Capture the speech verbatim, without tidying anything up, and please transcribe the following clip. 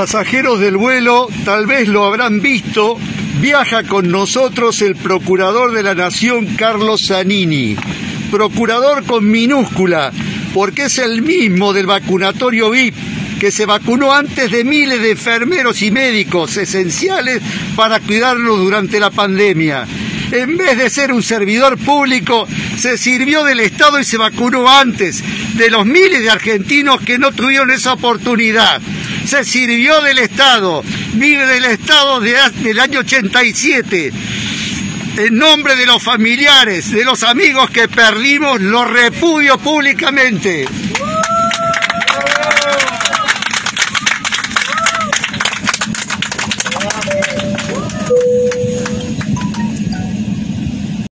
Pasajeros del vuelo, tal vez lo habrán visto, viaja con nosotros el Procurador de la Nación, Carlos Zanini. Procurador con minúscula, porque es el mismo del vacunatorio V I P, que se vacunó antes de miles de enfermeros y médicos esenciales para cuidarnos durante la pandemia. En vez de ser un servidor público, se sirvió del Estado y se vacunó antes de los miles de argentinos que no tuvieron esa oportunidad. Se sirvió del Estado, vive del Estado de, del año ochenta y siete. En nombre de los familiares, de los amigos que perdimos, lo repudio públicamente.